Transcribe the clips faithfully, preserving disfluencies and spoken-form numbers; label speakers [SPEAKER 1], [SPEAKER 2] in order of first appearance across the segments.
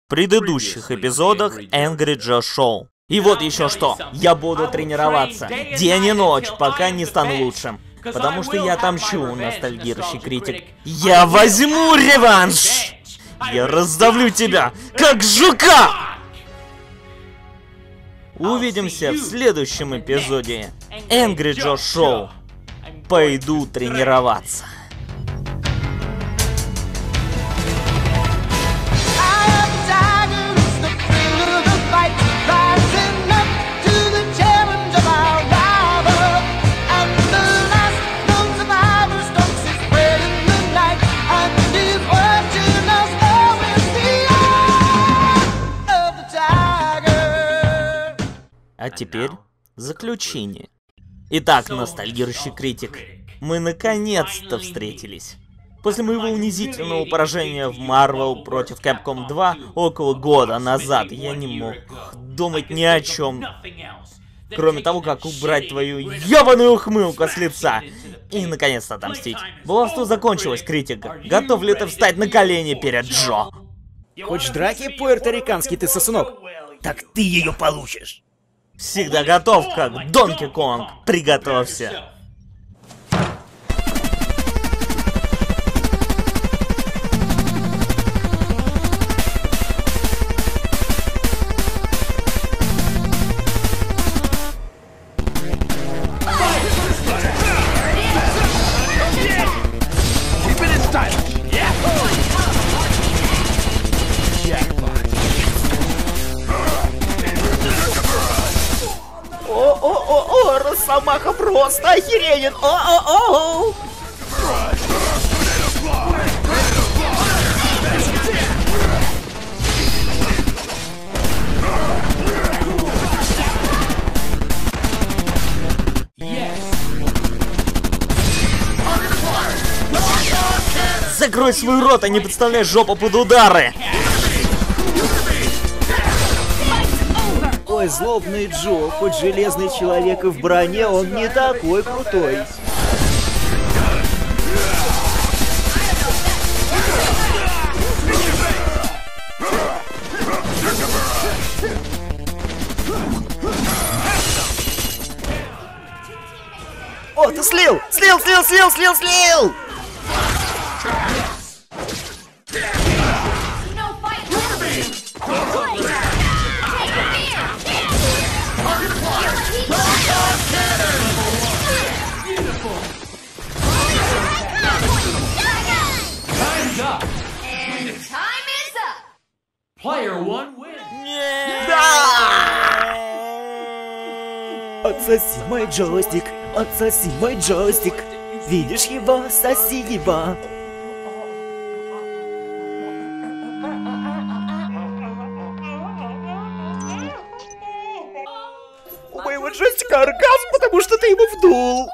[SPEAKER 1] предыдущих эпизодах Angry Joe Show. И вот еще что, я буду тренироваться день и ночь, пока не стану лучшим. Потому что я отомщу, ностальгирующий критик. Я возьму реванш! Я раздавлю тебя, как жука! Увидимся в следующем эпизоде Angry Joe Show. Пойду тренироваться. А теперь заключение. Итак, ностальгирующий критик, мы наконец-то встретились. После моего унизительного поражения в Marvel против Capcom два около года назад я не мог думать ни о чем, кроме того, как убрать твою ебаную ухмылку с лица и наконец-то отомстить. Баловство закончилось, критик. Готов ли ты встать на колени перед Джо?
[SPEAKER 2] Хочешь драки, пуэрториканский ты сосунок? Так ты ее получишь.
[SPEAKER 1] Всегда готов, как Донки Конг. Приготовься.
[SPEAKER 2] О-о-о-о, Росомаха просто охеренен! О-о-о!
[SPEAKER 1] Закрой свой рот, а не подставляй жопу под удары!
[SPEAKER 2] Ой, злобный Джо, хоть железный человек и в броне, он не такой крутой. О, ты слил! Слил, слил, слил, слил, слил! Отсоси мой джойстик, отсоси мой джойстик. Видишь его, соси его. У моего джойстика оргазм, потому что ты ему вдул.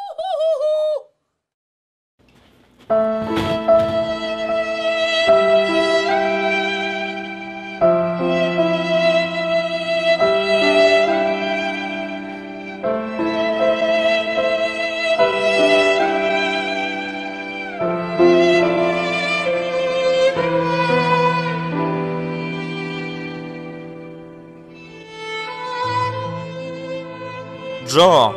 [SPEAKER 1] Джо!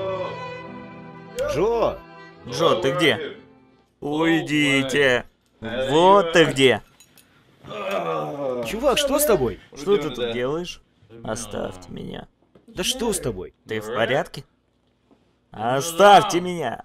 [SPEAKER 2] Джо!
[SPEAKER 1] Джо, ты где? Уйдите! Вот ты где!
[SPEAKER 2] Чувак, что с тобой?
[SPEAKER 1] Что ты тут делаешь? Оставьте меня.
[SPEAKER 2] Да что с тобой?
[SPEAKER 1] Ты в порядке? Оставьте меня!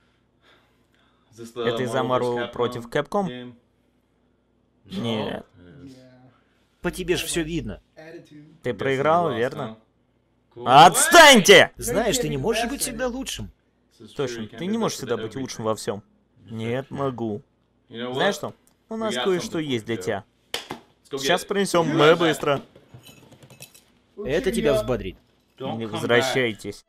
[SPEAKER 1] Это из-за Marvel против Capcom? Нет.
[SPEAKER 2] По тебе ж все видно.
[SPEAKER 1] Ты проиграл, верно? Отстаньте!
[SPEAKER 2] Знаешь, ты не можешь быть всегда лучшим.
[SPEAKER 1] Точно, ты не можешь всегда быть лучшим во всем. Нет, могу. Знаешь что? У нас кое-что есть для тебя. Сейчас принесем мы быстро.
[SPEAKER 2] Это тебя взбодрит.
[SPEAKER 1] Не возвращайтесь.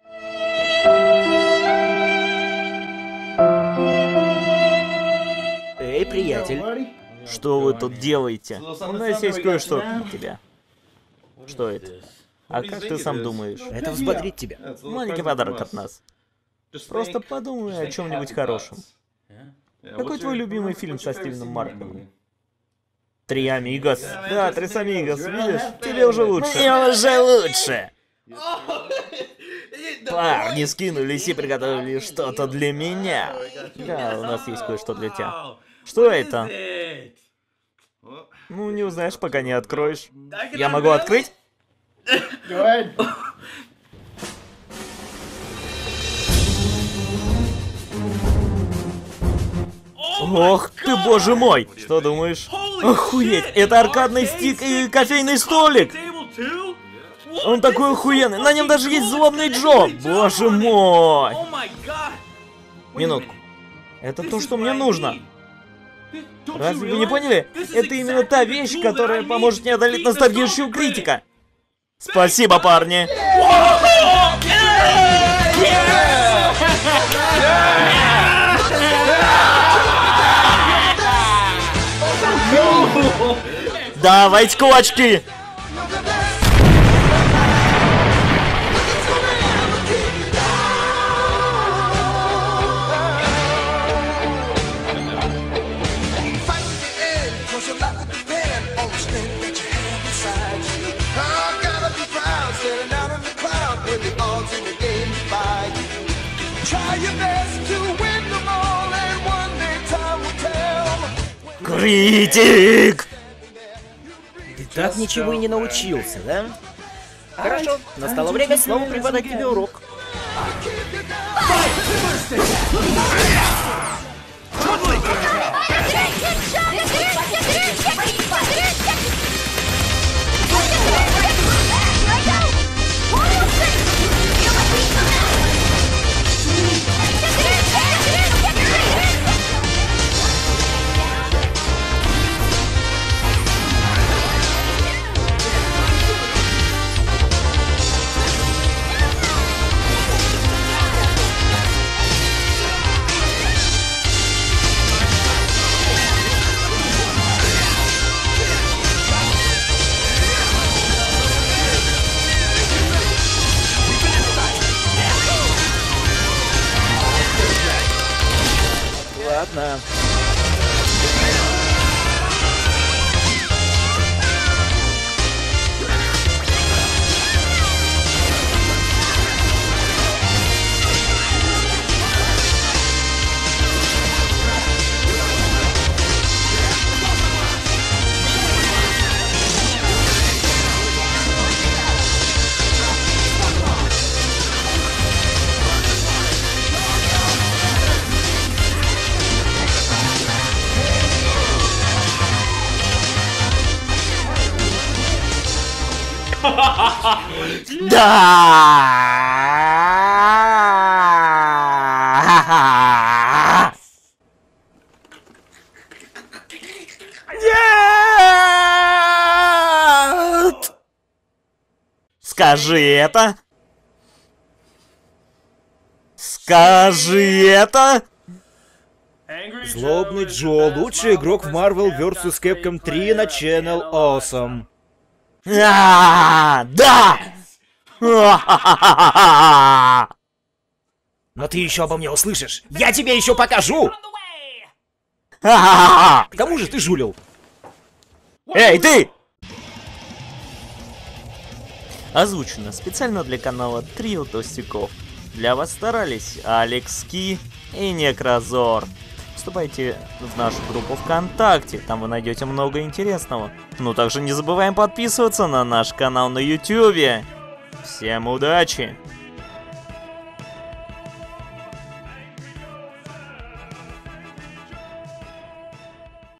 [SPEAKER 2] Эй, приятель.
[SPEAKER 1] Что вы тут делаете? У нас есть кое-что для тебя. Что это? А как ты сам думаешь?
[SPEAKER 2] Это взбодрит тебя.
[SPEAKER 1] Маленький подарок от нас. Просто подумай о чем-нибудь хорошем. Какой твой любимый фильм со Стивеном Марком? Три амигос. Да, Трис амигос, видишь? Тебе уже лучше. Мне уже лучше. Парни скинулись и приготовили что-то для меня. Да, у нас есть кое-что для тебя. Что это? Ну, не узнаешь, пока не откроешь. Я могу открыть? Ох ты, боже мой! Что думаешь? Охуеть! Это аркадный стик и кофейный столик! Он такой охуенный! На нем даже есть злобный Джо! Боже мой! Минутку. Это то, что мне нужно. Разве вы не поняли? Это именно та вещь, которая поможет мне одолеть ностальгирующего критика. Спасибо, парни! Давайте кулачки! Критик!
[SPEAKER 2] Ты так ничего и не научился, да? Хорошо, настало время снова преподать тебе урок. Ладно.
[SPEAKER 1] Да! Нет! Скажи это! Скажи это!
[SPEAKER 2] Злобный Джо, лучший игрок в Marvel версус. Capcom три на Channel Awesome.
[SPEAKER 1] А, да!
[SPEAKER 2] Но ты еще обо мне услышишь. Я тебе еще покажу!
[SPEAKER 1] К
[SPEAKER 2] кому же ты жулил?
[SPEAKER 1] Эй, ты! Озвучено специально для канала Трио Толстяков. Для вас старались Алекс Ки и Некрозор. Вступайте в нашу группу ВКонтакте, там вы найдете много интересного. Ну также не забываем подписываться на наш канал на ютубе. Всем удачи!